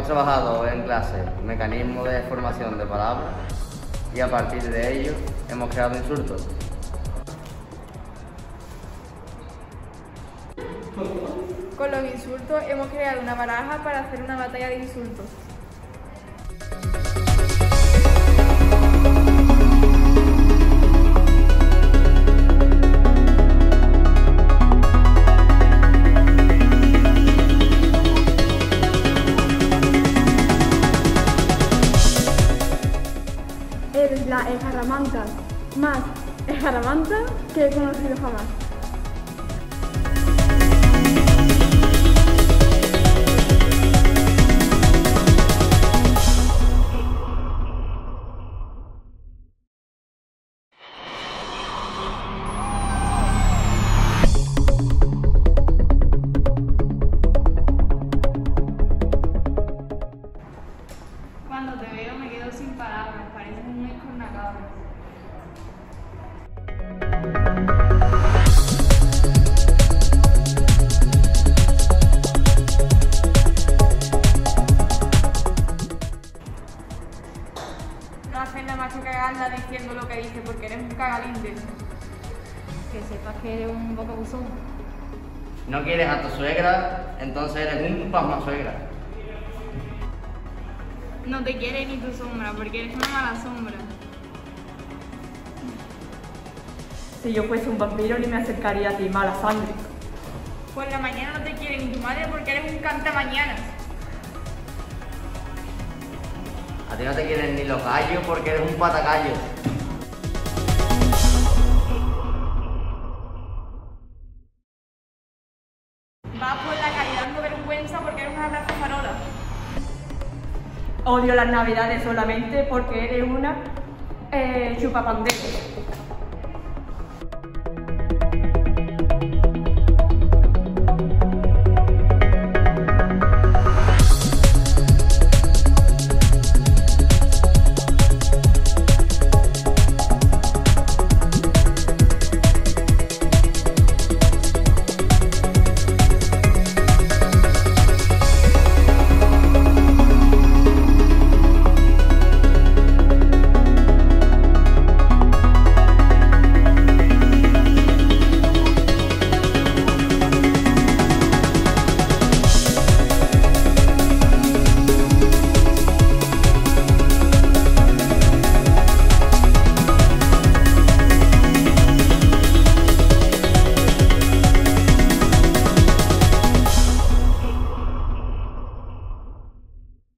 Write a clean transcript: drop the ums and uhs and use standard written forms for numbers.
Hemos trabajado en clase mecanismos de formación de palabras y a partir de ello hemos creado insultos. Con los insultos hemos creado una baraja para hacer una batalla de insultos. Eres la escaramanta más escaramanta que he conocido jamás. Cuando te veo me quedo sin palabras, pareces un escornacabra. No haces nada más que cagarla diciendo lo que dices porque eres un cagalinde. Que sepas que eres un boca buzón. ¿No quieres a tu suegra? Entonces eres un pasma suegra. No te quiere ni tu sombra porque eres una mala sombra. Si yo fuese un vampiro ni me acercaría a ti, mala sangre. Por la mañana no te quiere ni tu madre porque eres un cantamañanas. A ti no te quieren ni los gallos porque eres un patagallo. Vas por la calle dando vergüenza porque eres una raza farola. Odio las navidades solamente porque eres una chupapandero.